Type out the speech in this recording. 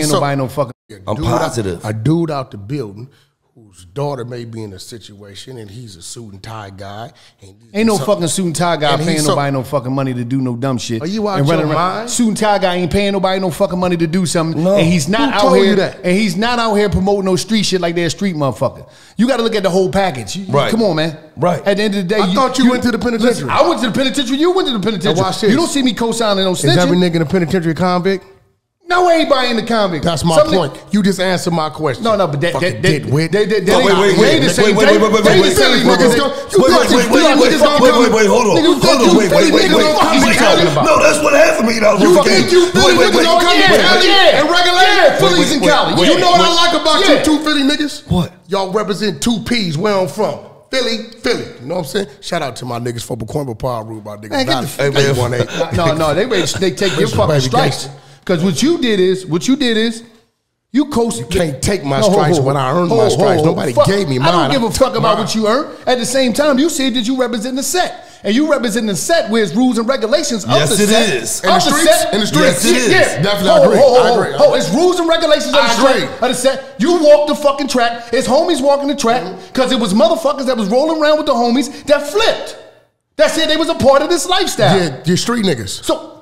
paying nobody no fucking. I'm positive. A dude out the building whose daughter may be in a situation, and he's a suit and tie guy. And ain't no fucking suit and tie guy paying nobody no fucking money to do no dumb shit. Are you out your mind? Suit and tie guy ain't paying nobody no fucking money to do something. No. And he's not Who out told here. you that? And he's not out here promoting no street shit like they're a street motherfucker. You got to look at the whole package. Right. Come on, man. Right. At the end of the day, I thought you went to the penitentiary. Listen, I went to the penitentiary. You went to the penitentiary. Now watch this. You don't see me co-signing no snitching. Is every nigga in the penitentiary a convict? No, everybody in the convict. That's my point. You just answered my question. No, but they wait. Wait. Hold on. No, that's what happened to me. You think you Philly niggas don't come to Cali and regulate? Philly's in Cali. You know what I like about you two Philly niggas? What? Y'all represent two P's where I'm from. Philly. You know what I'm saying? Shout out to my niggas for Pacoima Power Rule, my niggas. No, they take your fucking strikes. Because what you did is, you can't take my strikes when I earned my strikes. Nobody gave me mine. I don't give a fuck about what you earned. At the same time, you said that you represent the set. And you represent the set where it's rules and regulations of the set. Yes, it is. In the streets? In the streets? Yes, it is. Yeah. Definitely, I agree. It's rules and regulations of the set. You walk the fucking track. It's homies walking the track because it was motherfuckers that was rolling around with the homies that flipped. That said they was a part of this lifestyle. Yeah, you're street niggas. So